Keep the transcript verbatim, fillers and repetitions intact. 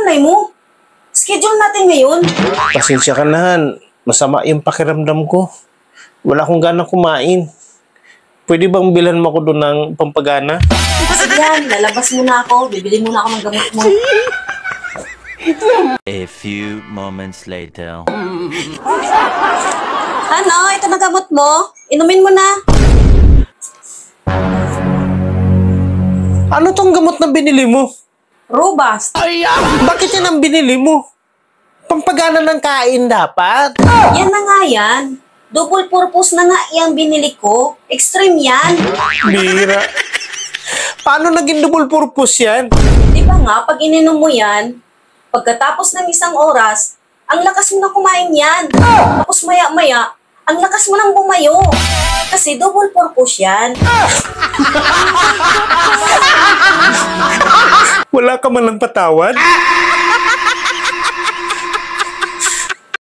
nanay mo? Schedule natin ngayon. Pasensya ka na, Han. Masama yung pakiramdam ko. Wala akong ganang kumain. Pwede bang bilhan mo ko doon ng pampagana? Sige yan, lalabas muna ako. Bibili muna ako ng gamot mo. A few moments later. Ano? Ito na gamot mo. Inumin mo na. Ano tong gamot na binili mo? Robust. Bakit yan ang binili mo? Pampagana ng kain dapat. Yan na nga yan. Double purpose na nga yung binili ko. Extreme yan. Bira. Paano naging double purpose yan? Di ba nga, pag ininom mo yan, pagkatapos ng isang oras, ang lakas mo na kumain yan. Tapos maya-maya, ang lakas mo nang bumayo. Kasi double purpose yan. Wala ka man lang patawad?